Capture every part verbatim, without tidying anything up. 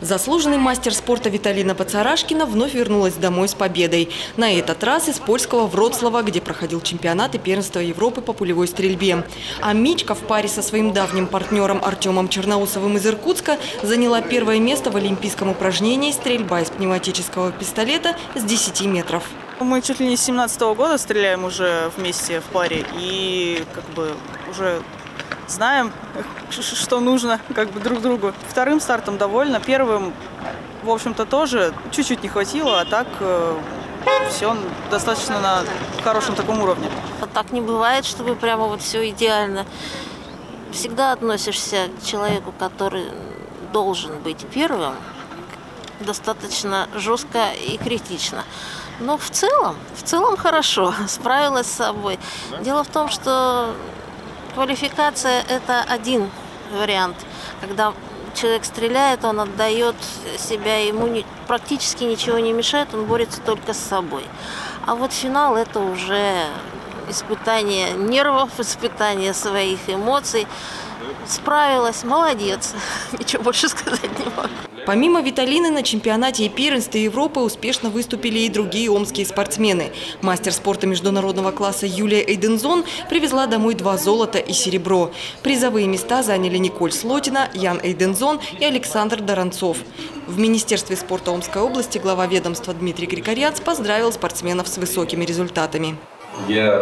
Заслуженный мастер спорта Виталина Поцарашкина вновь вернулась домой с победой. На этот раз из польского Вроцлава, где проходил чемпионат и первенство Европы по пулевой стрельбе. А Мичка в паре со своим давним партнером Артемом Черноусовым из Иркутска заняла первое место в олимпийском упражнении «Стрельба из пневматического пистолета с десяти метров». Мы чуть ли не с семнадцатого года стреляем уже вместе в паре и как бы уже знаем, что нужно как бы друг другу. Вторым стартом довольна, первым, в общем-то, тоже чуть-чуть не хватило, а так э, все достаточно на хорошем таком уровне. Так не бывает, чтобы прямо вот все идеально. Всегда относишься к человеку, который должен быть первым, достаточно жестко и критично. Но в целом, в целом хорошо, справилась с собой. Дело в том, что квалификация – это один вариант. Когда человек стреляет, он отдает себя, ему не, практически ничего не мешает, он борется только с собой. А вот финал – это уже испытание нервов, испытание своих эмоций. Справилась, молодец, ничего больше сказать не могу. Помимо Виталины на чемпионате и первенстве Европы успешно выступили и другие омские спортсмены. Мастер спорта международного класса Юлия Эйдензон привезла домой два золота и серебро. Призовые места заняли Николь Слотина, Ян Эйдензон и Александр Доронцов. В Министерстве спорта Омской области глава ведомства Дмитрий Григорянц поздравил спортсменов с высокими результатами. Я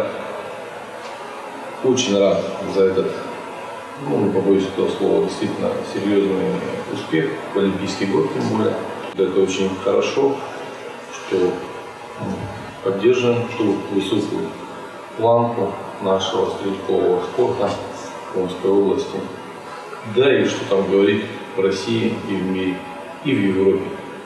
очень рад за этот, ну, не побоюсь этого слова, действительно серьезный успех в Олимпийский год, тем более. Это очень хорошо, что поддерживаем ту высокую планку нашего стрелкового спорта в Омской области. Да и что там говорить в России и в мире, и в Европе.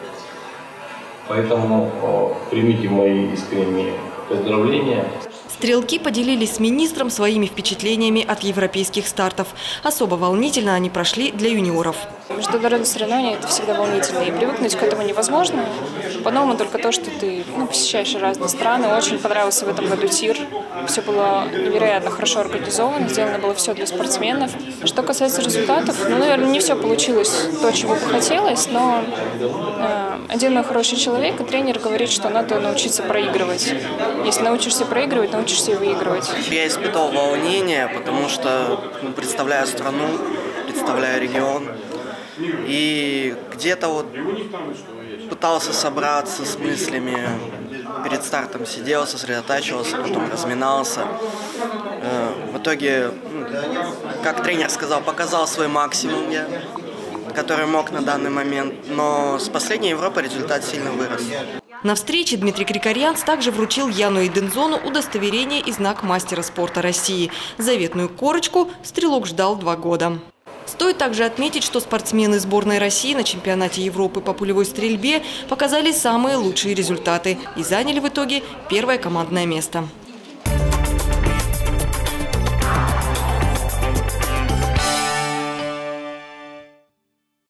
Поэтому примите мои искренние поздравления. Стрелки поделились с министром своими впечатлениями от европейских стартов. Особо волнительно они прошли для юниоров. Международные соревнования – это всегда волнительно, и привыкнуть к этому невозможно. По-новому только то, что ты ну, посещаешь разные страны. Очень понравился в этом году тир. Все было невероятно хорошо организовано, сделано было все для спортсменов. Что касается результатов, ну, наверное, не все получилось то, чего бы хотелось, но э, один мой хороший человек и тренер говорит, что надо научиться проигрывать. Если научишься проигрывать, научишься и выигрывать. Я испытал волнение, потому что ну, представляю страну, представляю регион. И где-то вот пытался собраться с мыслями, перед стартом сидел, сосредотачивался, потом разминался. В итоге, как тренер сказал, показал свой максимум я, который мог на данный момент, но с последней Европы результат сильно вырос. На встрече Дмитрий Григорянц также вручил Яну Эйдензону удостоверение и знак мастера спорта России. Заветную корочку стрелок ждал два года. Стоит также отметить, что спортсмены сборной России на чемпионате Европы по пулевой стрельбе показали самые лучшие результаты и заняли в итоге первое командное место.